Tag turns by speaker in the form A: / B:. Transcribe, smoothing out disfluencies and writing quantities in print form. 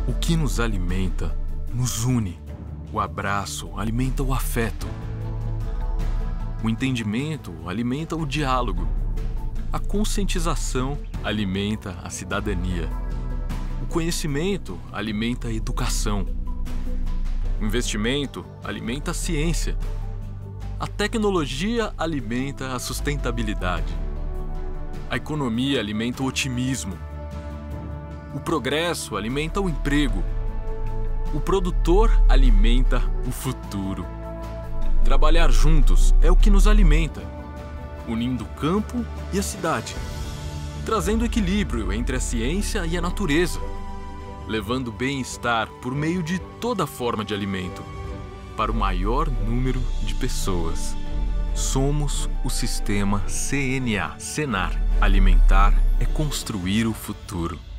A: O que nos alimenta nos une. O abraço alimenta o afeto. O entendimento alimenta o diálogo. A conscientização alimenta a cidadania. O conhecimento alimenta a educação. O investimento alimenta a ciência. A tecnologia alimenta a sustentabilidade. A economia alimenta o otimismo. O progresso alimenta o emprego. O produtor alimenta o futuro. Trabalhar juntos é o que nos alimenta, unindo o campo e a cidade, trazendo equilíbrio entre a ciência e a natureza, levando bem-estar por meio de toda forma de alimento, para o maior número de pessoas. Somos o sistema CNA, Senar. Alimentar é construir o futuro.